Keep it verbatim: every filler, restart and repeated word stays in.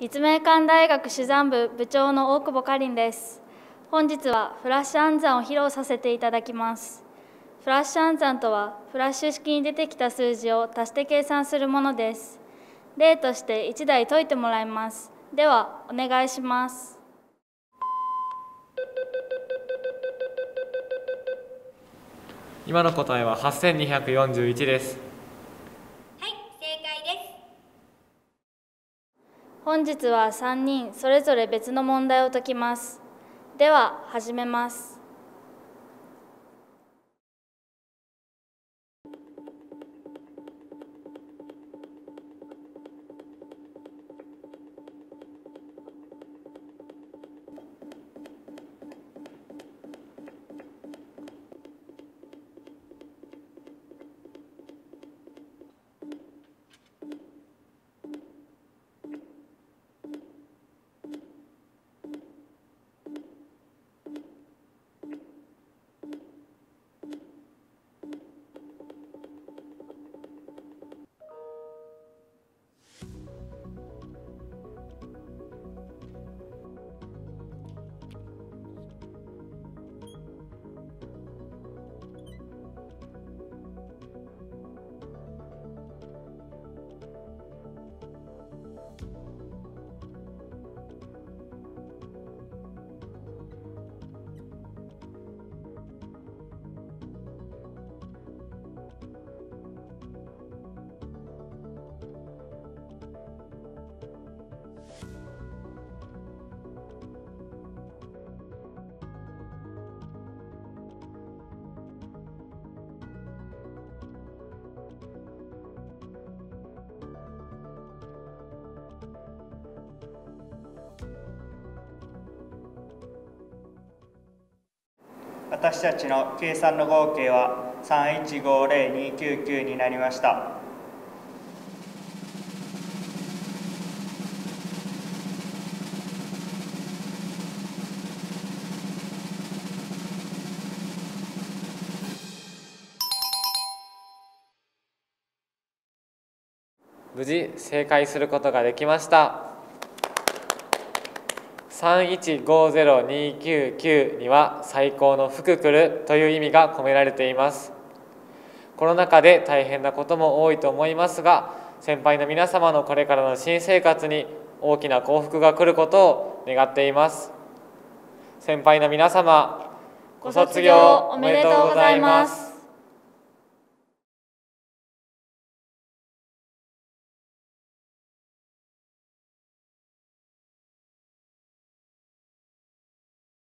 立命館大学珠算部部長の大久保かりんです。本日はフラッシュ暗算を披露させていただきます。フラッシュ暗算とは、フラッシュ式に出てきた数字を足して計算するものです。例としていちだい解いてもらいます。では、お願いします。 今の答えははっせんにひゃくよんじゅういちです。 はい、正解です。 本日はさんにんそれぞれ別の問題を解きます。では、始めます。 私たちの計算の合計はさんいちごゼロにきゅうきゅうになりました。 無事正解することができました。さんいちごゼロにきゅうきゅうには最高の福来るという意味が込められています。コロナ禍で大変なことも多いと思いますが、先輩の皆様のこれからの新生活に大きな幸福が来ることを願っています。先輩の皆様、ご卒業おめでとうございます。